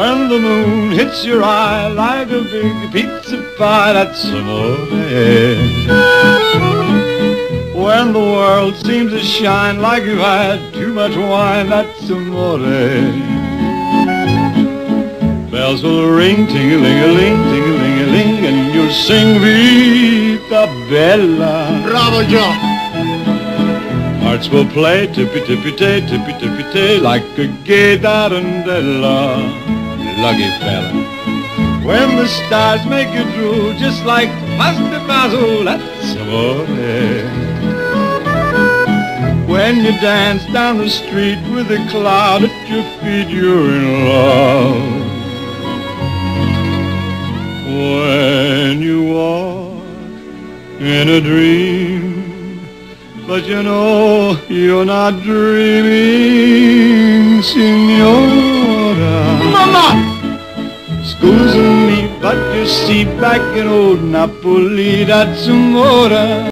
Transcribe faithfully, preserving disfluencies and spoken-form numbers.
When the moon hits your eye like a big pizza pie, that's amore. When the world seems to shine like you've had too much wine, that's amore. Bells will ring, ting-a-ling-a-ling, ting-a-ling-a-ling, and you'll sing Vita Bella. Bravo, Joe! Hearts will play tippy-tippy-tay, tippy-tippy-tay, like a gay tarantella. Lucky fella. When the stars make you drool, just like pasta basil, that's amore. When you dance down the street with a cloud at your feet, you're in love. When you walk in a dream, but you know you're not dreaming, signora. Mama! Scusa me, but you see, back in old Napoli, that's amore.